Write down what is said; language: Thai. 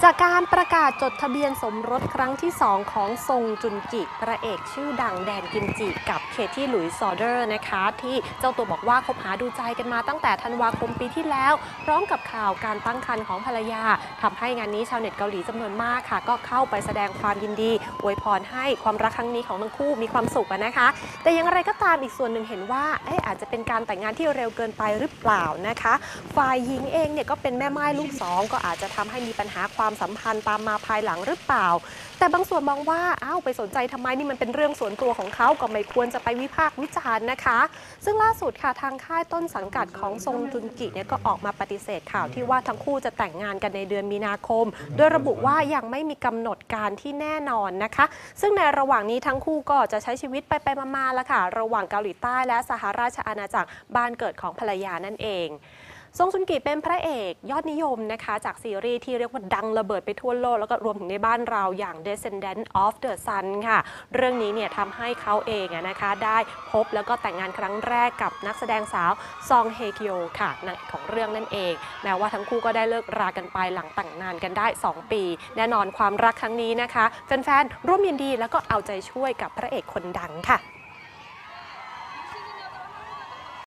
จากการประกาศจดทะเบียนสมรสครั้งที่ 2 ของซงจุนกิพระเอกชื่อดังแดนกิมจิกับเคที่หลุยส์ซอเดอร์นะคะที่เจ้าตัวบอกว่าคบหาดูใจกันมาตั้งแต่ธันวาคมปีที่แล้วพร้อมกับข่าวการตั้งครรภ์ของภรรยาทำให้งานนี้ชาวเน็ตเกาหลีจำนวนมากค่ะก็เข้าไปแสดงความยินดีอวยพรให้ความรักครั้งนี้ของทั้งคู่มีความสุขนะคะแต่อย่างไรก็ตามอีกส่วนหนึ่งเห็นว่าอาจจะเป็นการแต่งงานที่เร็วเกินไปหรือเปล่านะคะฝ่ายหญิงเองเนี่ยก็เป็นแม่ม่ายลูกสองก็อาจจะทำให้มีปัญหาความสัมพันธ์ตามมาภายหลังหรือเปล่าแต่บางส่วนมองว่าไปสนใจทำไมนี่มันเป็นเรื่องส่วนตัวของเขาก็ไม่ควรจะไปวิพากษ์วิจารณ์นะคะซึ่งล่าสุดค่ะทางค่ายต้นสังกัดของซงจุนกิเนี่ยก็ออกมาปฏิเสธข่าวที่ว่าทั้งคู่จะแต่งงานกันในเดือนมีนาคมโดยระบุว่ายังไม่มีกำหนดการที่แน่นอนนะคะซึ่งในระหว่างนี้ทั้งคู่ก็จะใช้ชีวิตไปมาๆแล้วค่ะระหว่างเกาหลีใต้และสหราชอาณาจักรบ้านเกิดของภรรยานั่นเองซงจุนกิเป็นพระเอกยอดนิยมนะคะจากซีรีส์ที่เรียกว่าดังระเบิดไปทั่วโลกแล้วก็รวมถึงในบ้านเราอย่าง Descendant of the Sun ค่ะเรื่องนี้เนี่ยทำให้เขาเองนะคะได้พบแล้วก็แต่งงานครั้งแรกกับนักแสดงสาวซองเฮคโยค่ะนางของเรื่องนั่นเองแม้ว่าทั้งคู่ก็ได้เลิกรากันไปหลังแต่งงานกันได้2 ปีแน่นอนความรักครั้งนี้นะคะแฟนๆร่วมยินดีแล้วก็เอาใจช่วยกับพระเอกคนดังค่ะ